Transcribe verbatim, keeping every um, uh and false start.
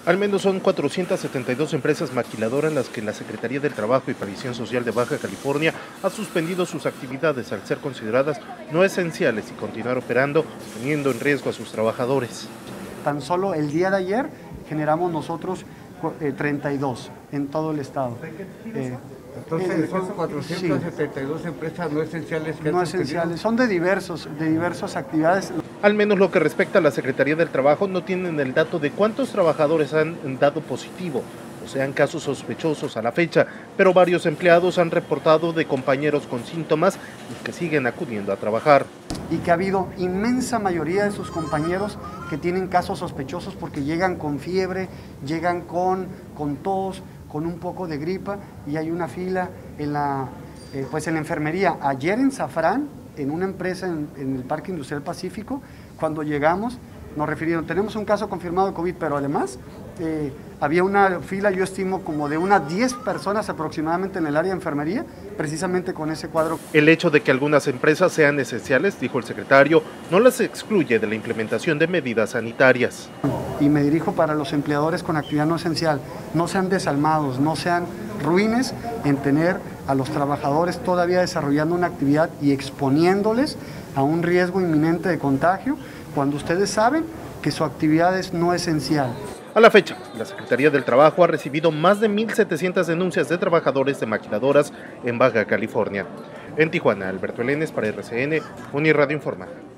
Al menos son cuatrocientas setenta y dos empresas maquiladoras las que la Secretaría del Trabajo y Previsión Social de Baja California ha suspendido sus actividades al ser consideradas no esenciales y continuar operando, poniendo en riesgo a sus trabajadores. Tan solo el día de ayer generamos nosotros eh, treinta y dos en todo el estado. Eh, Entonces son cuatrocientas setenta y dos sí. empresas no esenciales que no esenciales, son de diversos, de diversas actividades. Al menos lo que respecta a la Secretaría del Trabajo, no tienen el dato de cuántos trabajadores han dado positivo, o sean casos sospechosos a la fecha, pero varios empleados han reportado de compañeros con síntomas y que siguen acudiendo a trabajar. Y que ha habido inmensa mayoría de sus compañeros que tienen casos sospechosos porque llegan con fiebre, llegan con, con tos, con un poco de gripa, y hay una fila en la, eh, pues en la enfermería. Ayer en Zafrán, en una empresa en, en el Parque Industrial Pacífico, cuando llegamos nos refirieron, tenemos un caso confirmado de COVID, pero además eh, había una fila, yo estimo como de unas diez personas aproximadamente en el área de enfermería, precisamente con ese cuadro. El hecho de que algunas empresas sean esenciales, dijo el secretario, no las excluye de la implementación de medidas sanitarias. Y me dirijo para los empleadores con actividad no esencial, no sean desalmados, no sean ruines en tener a los trabajadores todavía desarrollando una actividad y exponiéndoles a un riesgo inminente de contagio, cuando ustedes saben que su actividad es no esencial. A la fecha, la Secretaría del Trabajo ha recibido más de mil setecientas denuncias de trabajadores de maquiladoras en Baja California. En Tijuana, Alberto Elenes para R C N, Uniradio Informa.